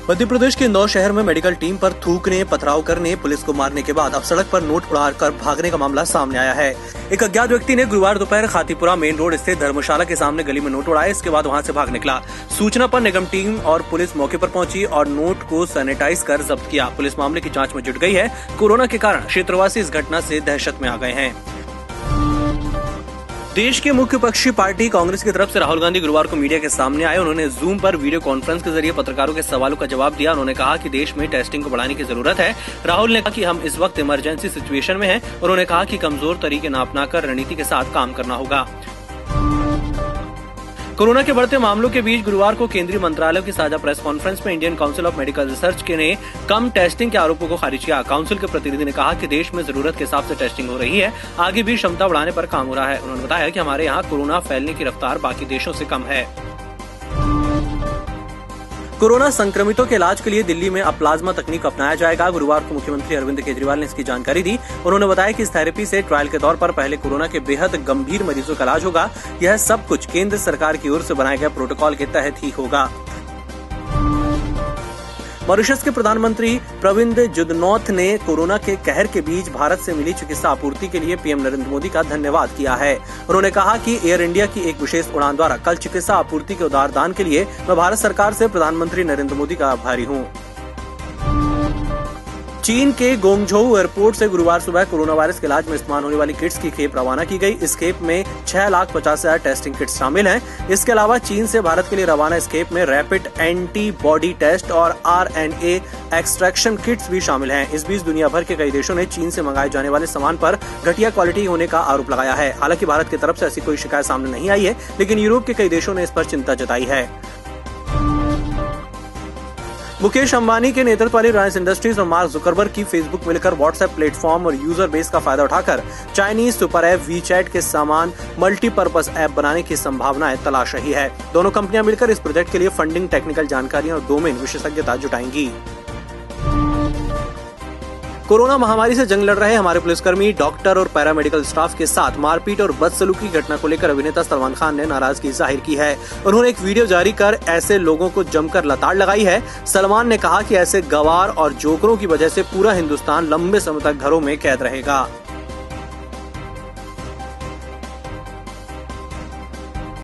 मध्य प्रदेश के इंदौर शहर में मेडिकल टीम पर थूकने, पथराव करने, पुलिस को मारने के बाद अब सड़क पर नोट उड़ाकर भागने का मामला सामने आया है। एक अज्ञात व्यक्ति ने गुरुवार दोपहर खातीपुरा मेन रोड स्थित धर्मशाला के सामने गली में नोट उड़ाए। इसके बाद वहां से भाग निकला। सूचना पर निगम टीम और पुलिस मौके पर पहुंची और नोट को सैनिटाइज कर जब्त किया। पुलिस मामले की जांच में जुट गई है। कोरोना के कारण क्षेत्रवासी इस घटना से दहशत में आ गए हैं। देश के मुख्य विपक्षी पार्टी कांग्रेस की तरफ से राहुल गांधी गुरुवार को मीडिया के सामने आए। उन्होंने जूम पर वीडियो कॉन्फ्रेंस के जरिए पत्रकारों के सवालों का जवाब दिया। उन्होंने कहा कि देश में टेस्टिंग को बढ़ाने की जरूरत है। राहुल ने कहा कि हम इस वक्त इमरजेंसी सिचुएशन में हैं। उन्होंने कहा कि कमजोर तरीके न अपनाकर रणनीति के साथ काम करना होगा। कोरोना के बढ़ते मामलों के बीच गुरुवार को केंद्रीय मंत्रालयों की साझा प्रेस कॉन्फ्रेंस में Indian Council of Medical Research ने कम टेस्टिंग के आरोपों को खारिज किया। काउंसिल के प्रतिनिधि ने कहा कि देश में जरूरत के हिसाब से टेस्टिंग हो रही है। आगे भी क्षमता बढ़ाने पर काम हो रहा है। उन्होंने बताया कि हमारे यहाँ कोरोना फैलने की रफ्तार बाकी देशों से कम है। कोरोना संक्रमितों के इलाज के लिए दिल्ली में अब प्लाज्मा तकनीक अपनाया जाएगा। गुरुवार को मुख्यमंत्री अरविंद केजरीवाल ने इसकी जानकारी दी। उन्होंने बताया कि इस थेरेपी से ट्रायल के तौर पर पहले कोरोना के बेहद गंभीर मरीजों का इलाज होगा। यह सब कुछ केंद्र सरकार की ओर से बनाए गए प्रोटोकॉल के तहत ही होगा। मॉरिशस के प्रधानमंत्री प्रविंद जुगनॉथ ने कोरोना के कहर के बीच भारत से मिली चिकित्सा आपूर्ति के लिए पीएम नरेंद्र मोदी का धन्यवाद किया है। उन्होंने कहा कि एयर इंडिया की एक विशेष उड़ान द्वारा कल चिकित्सा आपूर्ति के उदार दान के लिए मैं भारत सरकार से प्रधानमंत्री नरेंद्र मोदी का आभारी हूँ। चीन के गोंगझोउ एयरपोर्ट से गुरुवार सुबह कोरोना वायरस के इलाज में इस्तेमाल होने वाली किट्स की खेप रवाना की गई। इस खेप में 6,50,000 टेस्टिंग किट्स शामिल हैं। इसके अलावा चीन से भारत के लिए रवाना इस खेप में रैपिड एंटीबॉडी टेस्ट और RNA एक्सट्रैक्शन किट्स भी शामिल हैं। इस बीच दुनिया भर के कई देशों ने चीन से मंगाए जाने वाले सामान पर घटिया क्वालिटी होने का आरोप लगाया है। हालांकि भारत की तरफ से ऐसी कोई शिकायत सामने नहीं आई है, लेकिन यूरोप के कई देशों ने इस पर चिंता जताई है। मुकेश अंबानी के नेतृत्व वाली रिलायंस इंडस्ट्रीज और मार्क जुकरबर्ग की फेसबुक मिलकर व्हाट्सएप प्लेटफॉर्म और यूजर बेस का फायदा उठाकर चाइनीज सुपर ऐप वीचैट के समान मल्टीपर्पज ऐप बनाने की संभावनाएं तलाश रही है। दोनों कंपनियां मिलकर इस प्रोजेक्ट के लिए फंडिंग, टेक्निकल जानकारियां और डोमेन विशेषज्ञता जुटाएंगी। कोरोना महामारी से जंग लड़ रहे हमारे पुलिसकर्मी, डॉक्टर और पैरामेडिकल स्टाफ के साथ मारपीट और बदसलूकी की घटना को लेकर अभिनेता सलमान खान ने नाराजगी जाहिर की है। उन्होंने एक वीडियो जारी कर ऐसे लोगों को जमकर लताड़ लगाई है। सलमान ने कहा कि ऐसे गवार और जोकरों की वजह से पूरा हिंदुस्तान लंबे समय तक घरों में कैद रहेगा।